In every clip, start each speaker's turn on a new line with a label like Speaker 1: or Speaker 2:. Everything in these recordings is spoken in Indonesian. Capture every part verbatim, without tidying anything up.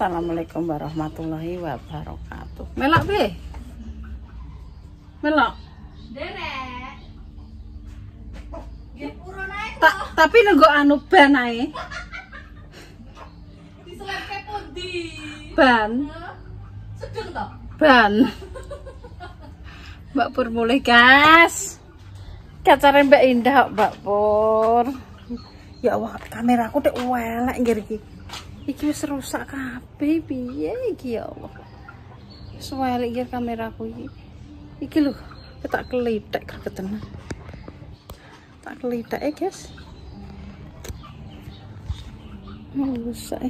Speaker 1: Assalamualaikum warahmatullahi wabarakatuh. Melak be? Melak?
Speaker 2: Derek. Nggih pura naik.
Speaker 1: Ta tapi nunggu anu ban ae.
Speaker 2: Diseleke pundi?
Speaker 1: Ban.
Speaker 2: Sedeng to?
Speaker 1: Ban. Mbak Pur mulai gas. Kacare Mbak Indah Mbak Pur. Ya Allah, kameraku tek elek nggih iki. Iki wis rusak kabeh piye iki ya Allah. Wis elek iki kameraku iki. Iki lho, tak kelithek gregetenan. Tak kelithek e, guys. Rusak.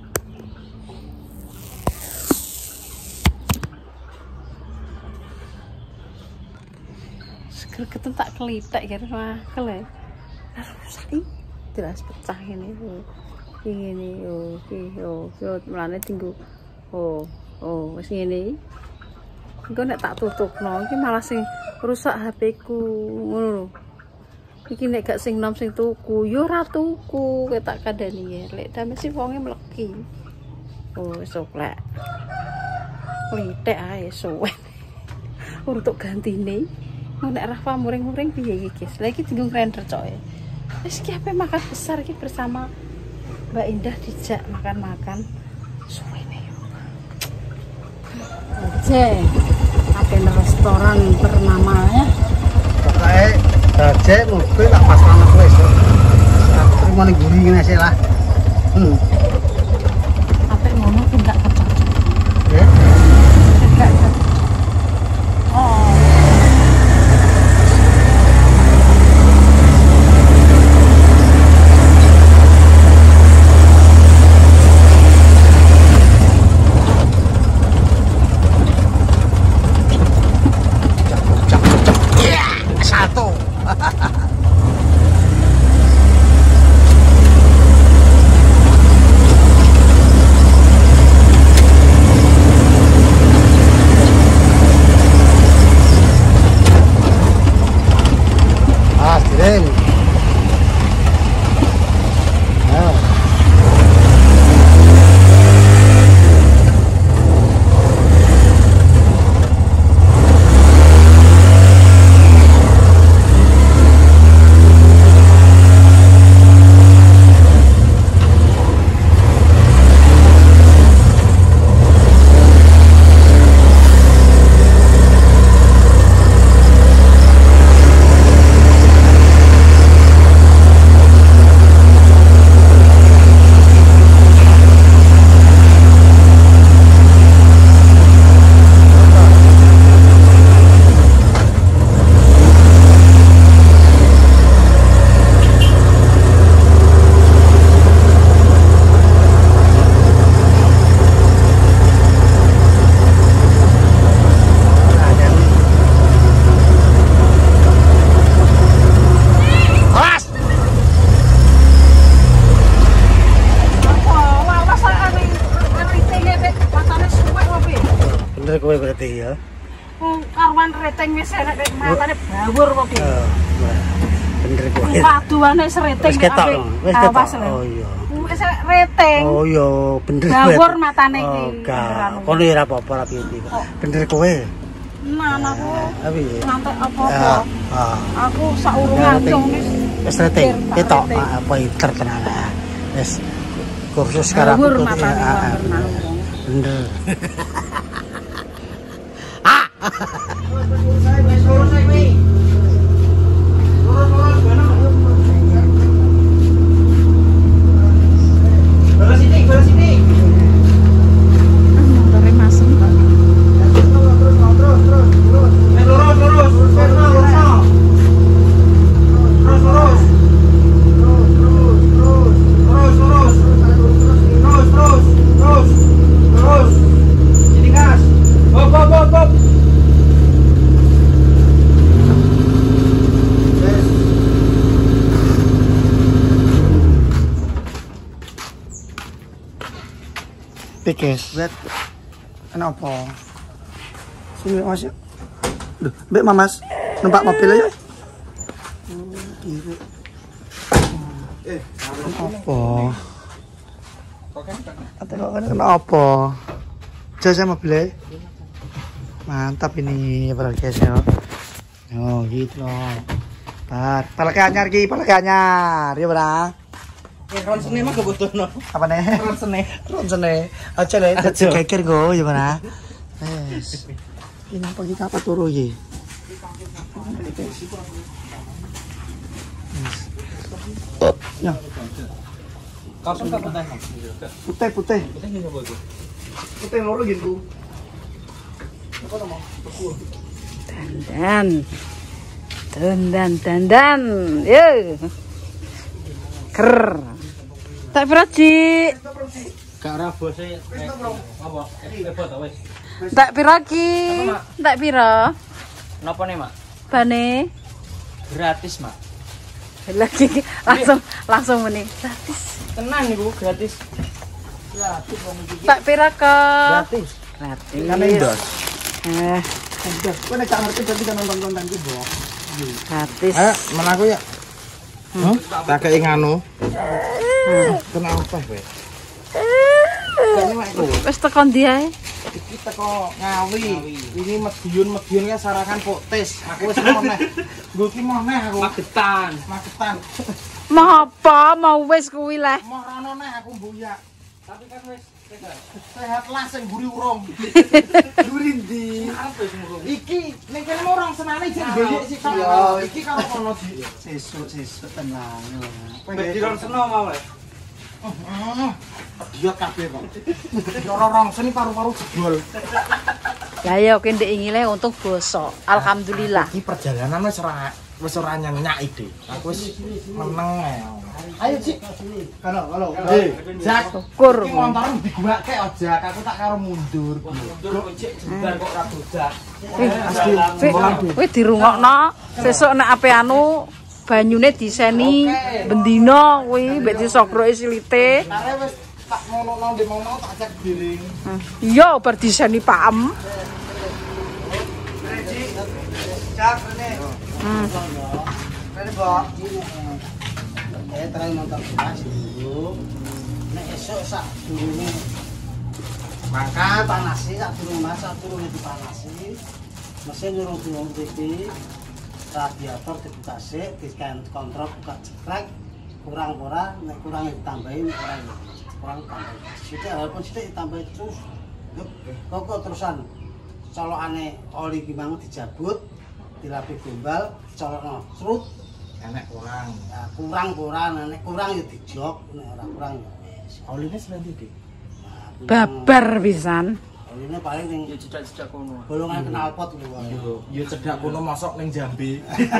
Speaker 1: Gregetan tak kelithek ya, wah kele. Rusak iki. Jelas pecah ini tuh. Ini oh iki oh yo mulane tinggu oh oh wis ngene engko nek tak tutupno iki malah sing rusak H P ku ngono lho iki nek gak sing nom sing tuku yo ora tuku ketak kandhani ya lek dame sing wonge mleki oh wis oklek litek ae suwe untuk gantine nek Rafa muring-muring piye iki guys lha iki tinggung render cok e wis ki ape makan besar iki bersama Mbak Indah dijak makan-makan suwene yo. Oke. Ada restoran ternama ya.
Speaker 3: Pokoke dajek mobil tak pas banget wis. Tak terima ning guri ngene sih lah. Hmm.
Speaker 1: Apik ngono ki enggak kecocok.
Speaker 3: Ya.
Speaker 1: Enggak. Oh.
Speaker 3: Bener kowe berarti ya.
Speaker 1: Wong karwan reteng wis enek nek matane bawur kok iki.
Speaker 3: Bener kowe.
Speaker 1: Paduane sereteng
Speaker 3: Wis ketok. Wis ketok. Oh iya.
Speaker 1: Wis reteng.
Speaker 3: Oh iya, bener.
Speaker 1: Bawur matane iki.
Speaker 3: Oh, kono ora apa-apa ra piye bener kowe.
Speaker 1: Nah, aku
Speaker 3: Tapi
Speaker 1: ngantek apa-apa.
Speaker 3: Heeh.
Speaker 1: Aku saurungan cung wis
Speaker 3: wis reteng. Ketok apa pinter tenan. Wis kursus sekarang
Speaker 1: bawur matane
Speaker 3: bener. Pikes, bet, kenapa? Sini mas, duh, bet mamas, numpak mobil aja. Eh, apa? Ate kok kenapa? Jasa mobilnya. Mantap ini para guys ya. Oh gitu loh. Tar, palake anyar ki, palake anyar. Ya, Bang.
Speaker 4: Eh, ron sene mah kebutuhan.
Speaker 3: Apa nih?
Speaker 4: Ron sene.
Speaker 3: Ron sene. Aja le, dadi geger go ya, Bang. Wes. Ini apa kita apa turu iki? Oh, ya.
Speaker 4: Kalsum tak putih.
Speaker 3: Putih, putih.
Speaker 4: Putih ini apa itu?
Speaker 3: Putih loro gitu. Apa nama?
Speaker 1: Dandan. Dandan, dandan. Yo. Ker. Tak pira, Ci?
Speaker 4: Gak rabose. Apa? Repot ta wis.
Speaker 1: Tak pira ki? Tak pira?
Speaker 4: Napa nih, Mak?
Speaker 1: Bane
Speaker 4: Gratis, Mak.
Speaker 1: lagi langsung langsung meni. Gratis.
Speaker 4: Tenang niku gratis.
Speaker 1: Tak pira ke?
Speaker 4: Gratis.
Speaker 1: Gratis.
Speaker 4: Kan endos.
Speaker 1: Eh,
Speaker 3: Udah, kowe nek gak ngerti berarti kan nonton konten ki, Bro.
Speaker 1: gratis.
Speaker 5: Ayo, mana aku ya? Hmm? Tak kayak nganu. Kenapa, Be?
Speaker 1: Wis tekan ndi ae?
Speaker 5: Kita kok ngawi. Ini mediun-mediun ya sarangan kok tes. Aku wis mau neh. Nggo ki mau neh aku.
Speaker 4: Magetan.
Speaker 5: Magetan.
Speaker 1: Mau apa? Mau wis kuwi leh.
Speaker 5: Mau rono neh aku mbuyak. Tapi kan wis sehat lah sing mburi urung. Mburi ndi? Iki ning kene orang senane jek mbeyek sik kok. Iki kalau kono di
Speaker 3: Sesuk, sesuk tenang.
Speaker 4: Mbek diron seno mau le.
Speaker 5: dia kabeh kok. Ora rongseni paru-paru jebol.
Speaker 1: Lah ya oke ndek ingile untung bosok. Alhamdulillah.
Speaker 5: Iki perjalanan wis ora wis ora nyenyak ide. Aku wis meneng ae. Ayo, Cik.
Speaker 3: Kalau kalau
Speaker 5: Eh, Jak.
Speaker 1: Syukur.
Speaker 5: Iki motor diguwake aja, aku tak karo mundur.
Speaker 4: Mundur kok jebar kok ora bodak.
Speaker 1: Wih, wih dirungokno. Sesuk nek ape anu banyune diseni bendina kuwi mbek disokroke silite.
Speaker 5: Are wis tak ngono-ngono ndek mau tak cek giring.
Speaker 1: Iya bar diseni paem.
Speaker 3: Jak rene.
Speaker 1: Hmm.
Speaker 3: Rene, Mbak.
Speaker 5: Eh, terus motor pas dulu. Nek esuk sak durunge mangkat panasi sak durunge mas sak durunge dipanasi. Mesin nyuruh durung tipi. Radiator dibuka sik, diskan kontrol buka cekrek. Kurang ora, nek kurang ditambahin ora kurang tambahin. Sithik walaupun sithik ditambahin terus. Kok terusan colokane oli ki mang dijabut, dilapi gombal, colokno srut. Enek kurang. Nah, kurang kurang, nek kurang ya dijok, nek ora kurang ya wis. Oline sendi iki.
Speaker 1: Babar pisan.
Speaker 5: Oline paling ning
Speaker 4: Ya cedak-cedak kono.
Speaker 5: bolongan knalpot lho.
Speaker 3: Yo, yo cedak kono mosok ning Jambi.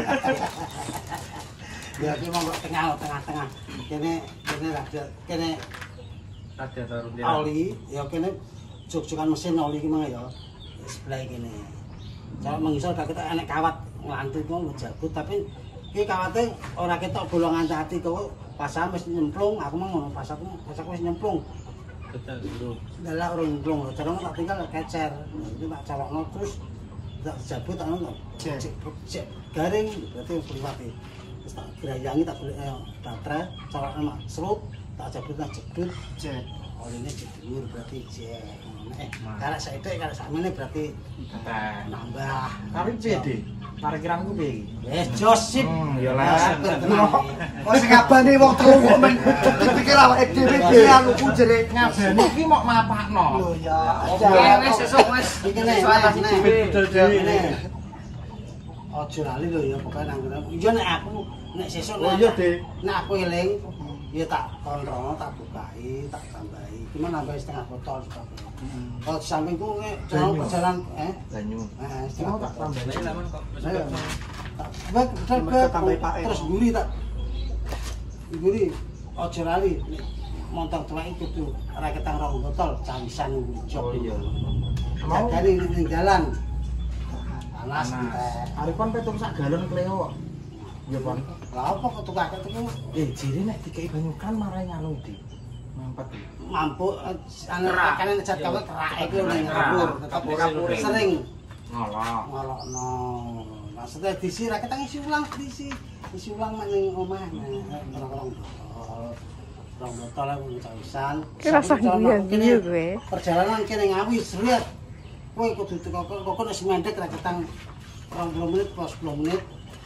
Speaker 5: Ya iki mong tengah tengah-tengah. Kene kene radiator kene
Speaker 4: Radiator
Speaker 5: oli, ya kene jog-jogan mesin oli ki mang ya. Sebelah kene. Kalau mengisor kakek enek kawat nglantu kok njabut tapi iki kawate ora ketok bolongan hati kok pasang wis nyemplung, aku mah ngono pas aku pas aku wis nyemplung.
Speaker 4: Betul dulu.
Speaker 5: Dalah ora nyemplung, carane tak tinggal kecer. Itu tak colokno terus tak jabut tak ngono. Cek garing berarti priwati. Terus tak grayangi tak golek baterai, colokno mak serut, tak jabut tak jebut, cek. Oline dhuwur berarti cek. Eh, karek saithik karek sakmene berarti nambah.
Speaker 3: Tapi piye, Dik? Parkiranku piye iki?
Speaker 5: Wes jos sip.
Speaker 3: Ya
Speaker 5: lah.
Speaker 3: Oh sing ngabani wong telu kok men dipikir awake dhewe dhewe anu ku jere
Speaker 5: Ngabani iki mok mapakno.
Speaker 3: lho ya.
Speaker 4: Oke, wis sesuk wis.
Speaker 5: Iki nek
Speaker 4: Soal tas dhewe dodol dhewe.
Speaker 5: Ojo lali lho ya pokoke nang ngene. Iya nek aku nek sesuk
Speaker 3: Oh iya, Dik.
Speaker 5: nek aku eling ya tak kontrol, tak bukai, tak tambahi. Cuma nambahi setengah botol sebagainya. Kalau di sampingku nek jalan perjalanan eh
Speaker 3: Banyu.
Speaker 5: eh setengah tak tambahi.
Speaker 4: Lah lamun kok wis
Speaker 5: Ayo.
Speaker 4: kosong.
Speaker 5: Tak bek bek
Speaker 3: Tambahi pake.
Speaker 5: terus guri tak guri ojo lali motor tuwek iki kudu ora ketang rong botol jamisan jok.
Speaker 3: Oh iya.
Speaker 5: Mau jagani ning jalan. Panas entek.
Speaker 3: Arifan petung sak galon Cleo. Ya, Pon.
Speaker 5: Lah apa kok tukang itu
Speaker 3: Eh, jere nek dikei banyu kan marai nganu di. Mampet.
Speaker 5: mampu anu kan cat kawe kerak iku ning
Speaker 4: Kerak.
Speaker 5: kapur tetep
Speaker 4: Kapur
Speaker 5: sering
Speaker 3: Ngolok.
Speaker 5: ngolokno. Maksudnya diisi ra ketang isi ulang diisi. Isi ulang mak ning omah. Ora-ora. rong botol aku cawisan.
Speaker 1: Ki rasa guyu-guyu kowe.
Speaker 5: Perjalanan kene Ngawi seriet. Kowe kudu teko kok wis mendek ra ketang rong puluh menit, sepuluh menit.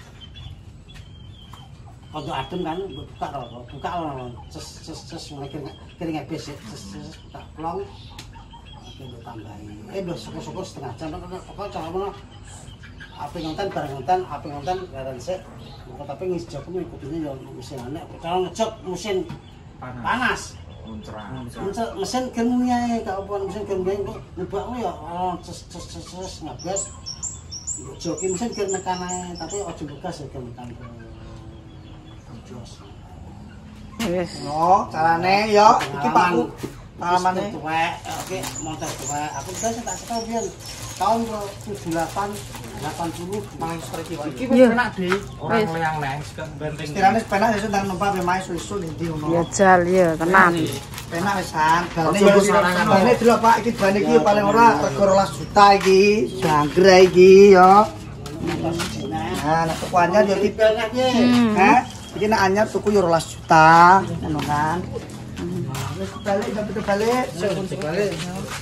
Speaker 5: Kalau adem kan buka roh, buka roh, ces ces ces mulai kering kering habis, ces ces buka pelong, oke tambahin. Eh, udah syukur-syukur setengah jam, pokoknya cara mana? Apa ngontan bareng ngontan, apa ngontan bareng sih. Tapi ngisi jauh pun ikutnya yang mesin aneh. Kalau ngejok mesin panas, mesin keringnya, kalau pun mesin keringnya kok ngebak ya, ces ces ces ces ngabes. Joki mesin kering nekannya, tapi ojo bekas ya kering nekan.
Speaker 1: Wis.
Speaker 3: No, carane yo iki Pakku. Palamane
Speaker 5: tuwek, oke montor tuwek. Aku wis tak sekel biyen tahun tujuh puluh delapan, delapan puluh
Speaker 4: Mang iki iki
Speaker 1: Iya.
Speaker 4: penak di orang leang neng kan benteng.
Speaker 3: istilahane penak wis nang numpak pe mae susu ndi ngono.
Speaker 1: Ya jal ya tenan.
Speaker 3: Penak wisan. Bane
Speaker 4: Ojo
Speaker 3: yo
Speaker 4: sarangan.
Speaker 3: bane delok Pak iki bane iki paling ora rego rolas juta iki. Jangkrik iki yo. Nah, nek tuku anyar yo tipe
Speaker 1: Hmm.
Speaker 3: Heh, iki nek anyar tuku yo rolas juta, ngono kan. Wis balik, sampai balik. Balik.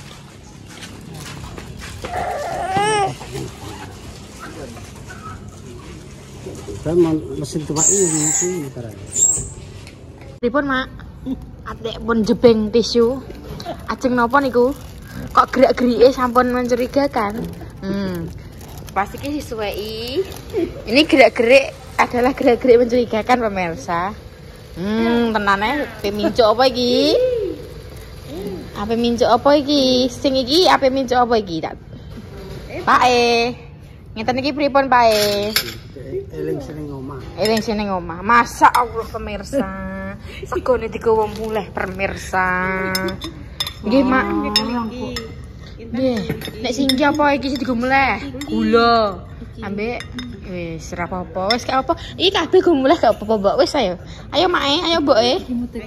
Speaker 5: Dan mesin tuwek ini sih barang.
Speaker 1: Pripun, Mak? Atik pun jebeng tisu. Ajeng napa niku? Kok gerak-gerike sampun mencurigakan? Hmm. Pasti ki disuweki. Ini gerak-gerik adalah gerak-gerik mencurigakan pemirsa. Hmm, tenane ape mincuk apa iki? Ape mincuk apa iki? Sing iki ape mincuk apa iki? Tak. Pak E. Ngeten iki pripun, Pak E?
Speaker 5: Eling seneng omah.
Speaker 1: Eling sini ngomah. Masa Allah pemirsa. Segone digawa mulih pemirsa. Nggih, Mak. Nggih. Nek sing iki apa iki sing digawa mulih? Gula. Ambek wis ora apa-apa. Wis gak apa. Iki kabeh go mulih gak apa-apa, Mbok. Wis ayo. Ayo, Mak E, ayo, Mbok E.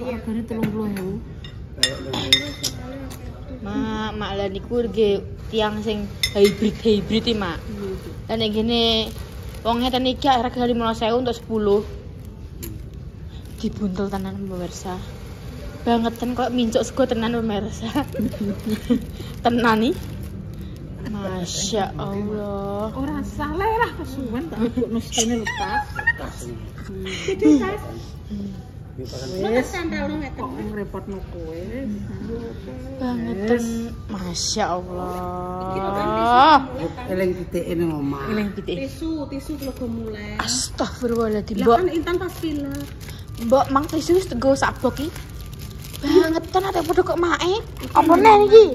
Speaker 1: Mak, mak lah niku nggih tiyang sing hybrid-hybrid iki, Mak. Lah nek ngene wong ngeten iki harga lima belas ribu untuk sepuluh. Dibuntul tenan pemirsa. Bangeten kok mincuk sego tenan pemirsa. Tenan nih. Masya Allah.
Speaker 2: Ora salah lah kesuwen tak mbokno sedene lepas. Wis sandalmu ngeten kok repotno kowe.
Speaker 1: Bangeten. Masya Allah.
Speaker 5: Eling titik ini omah.
Speaker 1: Eling pitik.
Speaker 2: Tisu, tisu kula go mulai.
Speaker 1: Astagfirullahaladzim,
Speaker 2: Lah
Speaker 1: Mbok.
Speaker 2: kan Intan pas pilek.
Speaker 1: Mbok mang tisu wis tenggo sak bok iki. Bangetan ada padha kok mae. Apa neh iki?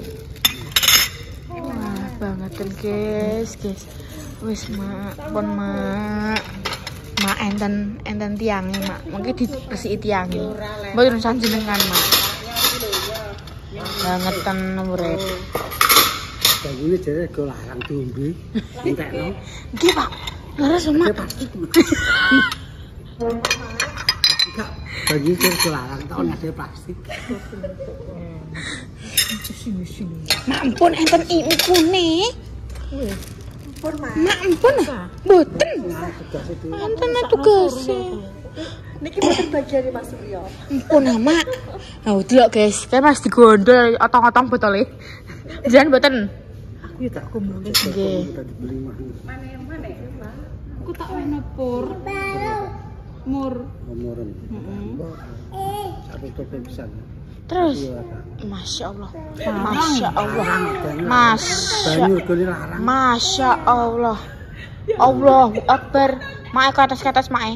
Speaker 1: Wah, bangetan guys, guys. Wis Mak, pon Mak. Mak enten enten tiange, Mak. Mengki diresiki tiange. Mbok urusan jenengan, Mak. Bangetan murid.
Speaker 5: Bagune jare go larang diombe. Entekno.
Speaker 1: Nggih, Pak. Leres, Mak.
Speaker 5: Enggak, bagi jare go larang tak ono ade plastik.
Speaker 1: Mak ampun enten ikune. Mak ampun. Mboten. Enten tugase.
Speaker 2: Niki mboten bagian Mas Suryo.
Speaker 1: Ampun ah, Mak. Nah, delok guys, kayak Mas digondol otong-otong botole. Jangan mboten.
Speaker 5: Aku ya tak kumule
Speaker 1: Nggih.
Speaker 5: tadi beli mah.
Speaker 2: Mana yang mana ya, Pak? Aku tak ono pur. Mur.
Speaker 5: Omoren.
Speaker 2: Heeh.
Speaker 5: Satu tope pisan.
Speaker 1: Terus Masya Allah. Masya Allah. Masya
Speaker 5: Banyu gone larang.
Speaker 1: Masya Allah. Allahu Akbar. Mak ke atas ke atas Mak.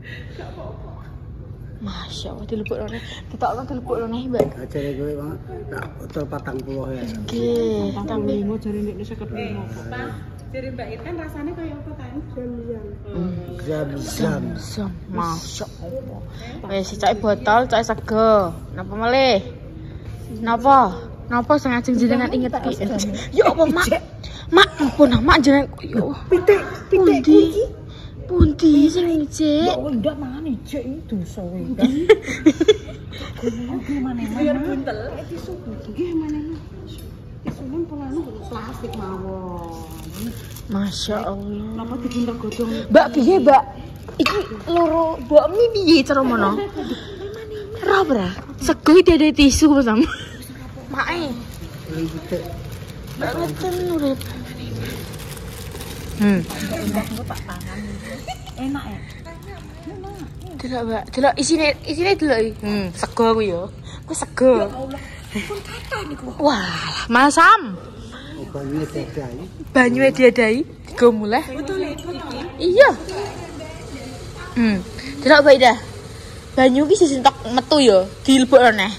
Speaker 1: Masya Allah dilebokno neh. Ditokno dilebokno neh, Mbak.
Speaker 5: Ajare kowe Bang, tak botol patang puluh ya.
Speaker 1: Nggih, tambah
Speaker 2: Limo jare ndekne seket limo. Pak, jare Mbak Intan rasane kaya apa kan? Jam-jam.
Speaker 5: Zam-zam.
Speaker 1: Zam, Masya Allah. Wis cek botol, cek sego. Napa melih? Napa? Napa sing ajeng jenengan inget iki? Ya apa, Mak? Mak, ampun, Mak jenengan ya Allah. Pitik, pitik iki. Pundi sing ijek?
Speaker 2: Oh, ndak mangan ijek iki dosa kowe. Nggih maneh. Biar buntel. Tisu. Nggih maneh. Tisune pelanu plastik mawon.
Speaker 1: Masya Allah.
Speaker 2: Napa dibuntel godhong?
Speaker 1: Mbak piye, Mbak? Iki loro mbok mi piye cara mono? Roh bra, sego iki ada tisu sama. Mae. Mboten urip. Hmm.
Speaker 2: Enak ya.
Speaker 1: Delok, Mbak. Delok isine isine delok iki. Hmm, sego ku ya. Ku sego. Wah, masam.
Speaker 5: Banyune diadai.
Speaker 1: Banyune diadai, digo muleh. Iya. Hmm. Delok Mbak Ida. Banyu ki sing tok metu ya, dilebokno neh.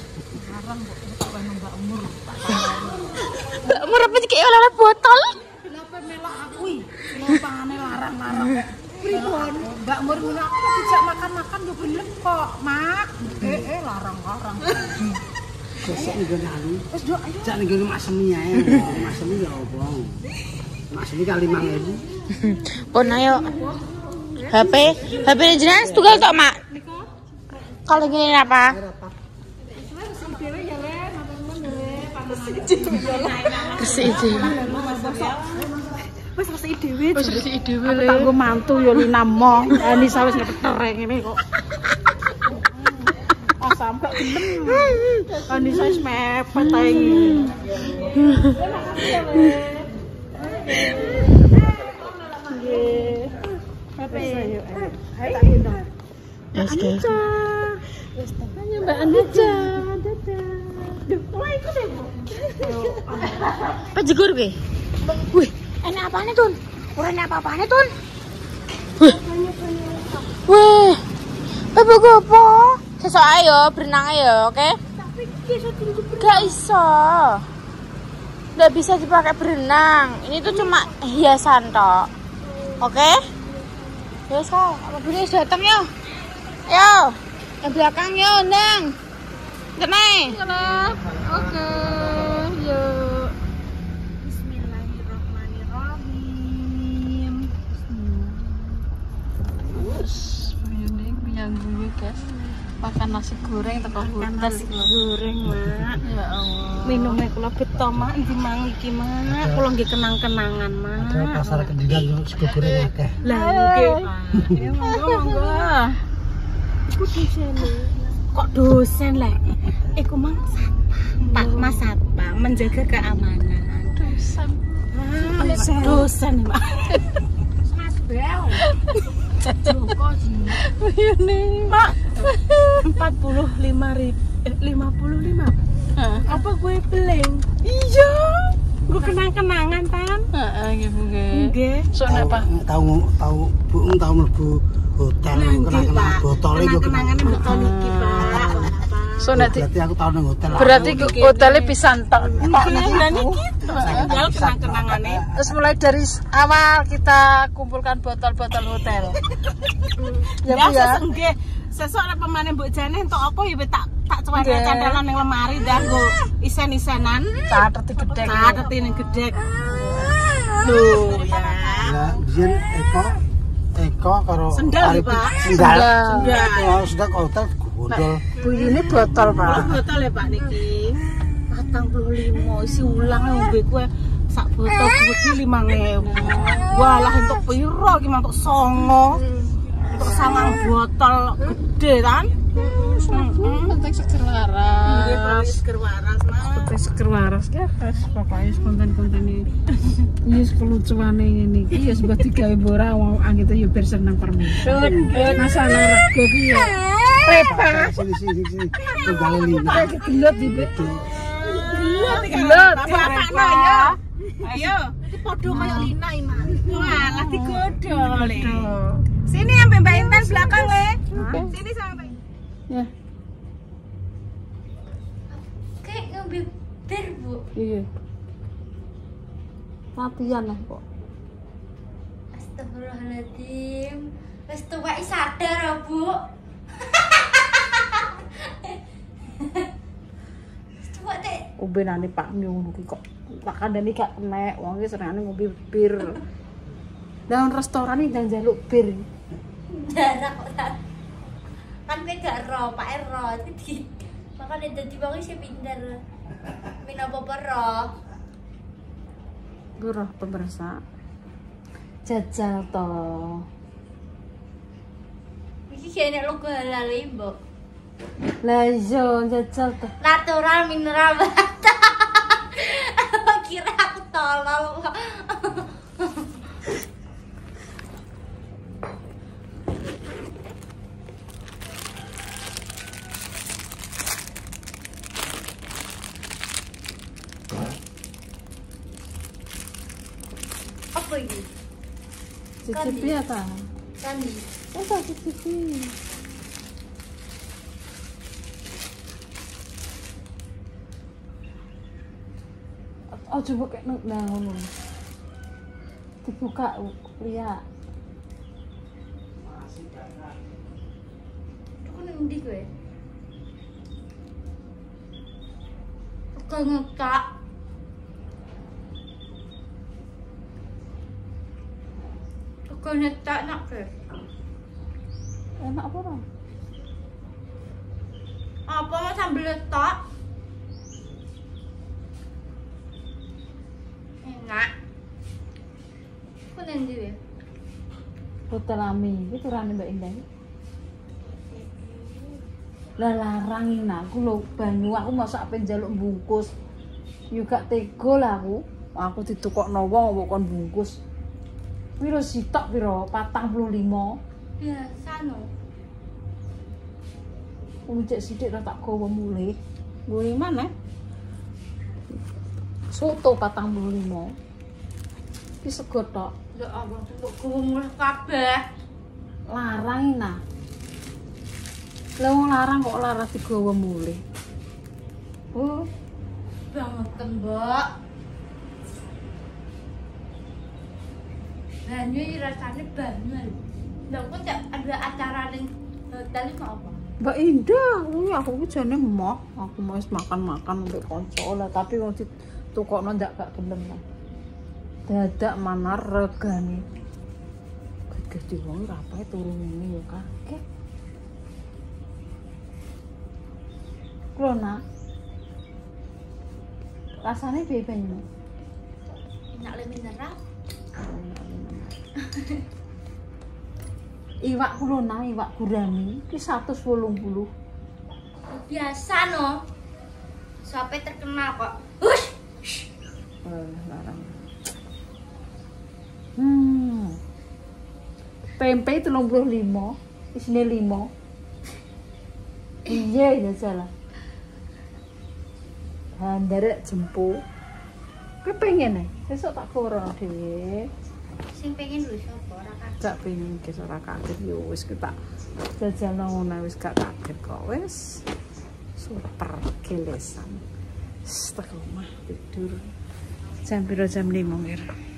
Speaker 1: Mbak Umur apa iki oleh botol?
Speaker 2: Kenapa melak aku iki? Lopane larang-larang. Pripun? Mbak Mur ngono aku dijak makan-makan yo bener kok, Mak. Eh eh larang-larang.
Speaker 5: Sesuk nggone anu.
Speaker 2: Wis yo ayo.
Speaker 5: Jak nggone Mak Semi ae. Mak Semi ya opo. Mak Semi kali lima ribu.
Speaker 1: Pon ayo. H P, H P jenengan setunggal tok, Mak. Kalau gini apa? Resik dhewe.
Speaker 2: Wis resik dhewe.
Speaker 1: Wis resik dhewe
Speaker 2: Aku tak nggo mantu yo Lina mo. Anissa wis ngetereng ngene kok. Ah sampe gelem. Anissa wis mepet ae ngene. Nggih. Apa ya? Ayo tak gendong.
Speaker 1: Yes, guys.
Speaker 2: Wis tanya Mbak Anissa. Dadah. Duh, wah ikut deh, Bu.
Speaker 1: Pejegur ke? Wih, enak apaan nih, Tun? Kurang apa-apaan nih, Tun? Wih. Wih. Bebo gopo? Sesok ayo, berenang ayo, oke?
Speaker 2: Tapi iso dulu
Speaker 1: Gak iso. Gak bisa dipakai berenang. Ini tuh cuma hiasan tok. Oke? Yes, kau. Apa bunyi datang yo? Yo. Yang belakang yo, Ndang. Tenang. Oke. Yuk.
Speaker 2: Bismillahirrahmanirrahim.
Speaker 1: Ini yang gue guys. Makan nasi goreng teko hotel.
Speaker 2: Nasi goreng, Mak.
Speaker 1: Ya Allah.
Speaker 2: Minumnya kula beto, Mak. Iki mang iki, Mak. Kula nggih kenang-kenangan, Mak.
Speaker 5: Ada pasar Kendal yo sego goreng akeh.
Speaker 2: Lah nggih. Ya monggo, monggo. Iku dosene. Kok dosen lah? Iku mang satpam, Pak Mas satpam menjaga keamanan.
Speaker 1: Dosen.
Speaker 2: Dosen, dosen, Mak. Mas Bel. Joko sih.
Speaker 1: Ini.
Speaker 2: Mak. empat puluh lima ribu, eh, lima puluh lima. Apa gue beling? Iya. Gue kenang-kenangan, Tan.
Speaker 1: Heeh, nggih, Bu nggih.
Speaker 2: Nggih.
Speaker 1: Soalnya apa?
Speaker 5: Tahu tahu Bu tahu mlebu hotel kenang-kenangan botole yo
Speaker 2: Kenang-kenangan botol iki, Pak.
Speaker 1: So nanti
Speaker 5: Berarti aku tahu nang hotel.
Speaker 1: berarti hotelnya pisan tok.
Speaker 2: Nah niki tinggal kenang-kenangane.
Speaker 1: Terus mulai dari awal kita kumpulkan botol-botol hotel. Ya Bu ya.
Speaker 2: Nggih. Sesuk nek pemane Mbok Jane entuk apa ya tak tak cuwek candelan ning lemari dah nggo isen-isenan.
Speaker 1: Catet gedhe.
Speaker 2: Catet ning gedhek. Lho ya.
Speaker 5: Ya, biyen Eko Eko karo
Speaker 2: Sendal,
Speaker 5: Arif-
Speaker 2: Pak.
Speaker 5: Sendal.
Speaker 2: Sendal.
Speaker 5: Oh, sudah ke hotel gondol.
Speaker 1: Bu ini botol, Pak.
Speaker 2: Botol ya Pak niki. patang puluh lima isi ulang ngombe kowe sak botol gede lima ribu. Walah entuk piro iki mantuk songo. Untuk sangang botol gede kan?
Speaker 1: Penting seger waras.
Speaker 2: Nggih, Pak, seger waras, Mas.
Speaker 1: Penting seger waras ya, guys. Pokoknya konten-konten ini. Ini kelucuane ngene iki ya sebab digawe ora wong anggite ya biar seneng permen. Masalah rego ki ya. Pepa.
Speaker 5: Sini sini sini. Tunggal lima.
Speaker 1: Gelut di
Speaker 5: Betul.
Speaker 1: gelut.
Speaker 2: Bapak-bapak ya. Ayo, iki padha kaya Lina iki, Mas. Walah digodol. Sini sampai Mbak Intan belakang, Le. Sini sampai.
Speaker 1: Ya.
Speaker 6: Kayak ngambil bir, Bu.
Speaker 1: Iya. Latihan lah kok.
Speaker 6: Astagfirullahaladzim. Wis tuwek sadar, ya, Bu. Wis tuwek teh.
Speaker 1: Ubenane Pak ngono ki kok. Tak kandhani gak kenek, wong iki senengane ngombe bir. Dalam restoran iki ndang njaluk bir.
Speaker 6: Darah kok tak. Kan kowe gak ro, Pak ero. Jadi makane dadi wong iki pinter. Min apa-apa ro.
Speaker 1: Gurah pemirsa. Jajal to.
Speaker 6: Iki kene logo halal, Mbok.
Speaker 1: Lah iya jajal tuh.
Speaker 6: Natural mineral bata. Kira aku tolol. Apa ini?
Speaker 1: Cicipi ya ta?
Speaker 6: Kandi.
Speaker 1: Apa cicipi? Oh coba kayak nang ngono. Dibuka ya.
Speaker 6: Aku nang ndi kowe? Kok ngekak. Kok nyetak nak kowe?
Speaker 1: Enak apa ora?
Speaker 6: Apa mau sambil letak? Enak. Kok nang ndi ya?
Speaker 1: Hotel Ami, iki turane Mbak Indah. Lah larang ina aku lho banyu aku masak ape njaluk bungkus. Yo gak tega lah aku. Aku ditukokno wong kok kon bungkus. Piro sitok piro? patang puluh lima.
Speaker 6: Biasa no.
Speaker 1: Wong cek sithik ra tak gawa mulih.
Speaker 2: Gue mana?
Speaker 1: Soto patang puluh lima. Ki sego tok.
Speaker 6: Ya Allah, kok kowe mulih kabeh.
Speaker 1: Larang ina. Lah wong larang kok lara digawa mulih. Oh,
Speaker 6: Banget, Mbak. Banyu ini rasanya banget. Mbak, kok tak ada acara ning hotel ini mau apa?
Speaker 1: Mbak Indah, kuwi aku ku jane emoh. Aku mau wis makan-makan mbek kanca lah, tapi wong ditukokno ndak gak gelem lah. Dadak manar regane. Gede wong ra apa turu ngene ya kakek. Klona. Rasane piye banyu?
Speaker 6: Enak le mineral.
Speaker 1: Iwak klona, iwak gurami iki seratus wolung puluh.
Speaker 6: Biasa no. Sampai terkenal kok. Hush.
Speaker 1: Eh, larang. Hmm. Tempe telung puluh lima, isine lima. Iya, ya salah. Handarek jempu. Kowe pengen e? Sesuk tak korono dhewe.
Speaker 6: Sing pengen lho sapa ora kaget.
Speaker 1: Gak pengen ki ora kaget yo wis ki tak jajalno ngono wis gak kaget kok wis. Super gelesan. Setengah omah tidur. Jam piro jam lima mir.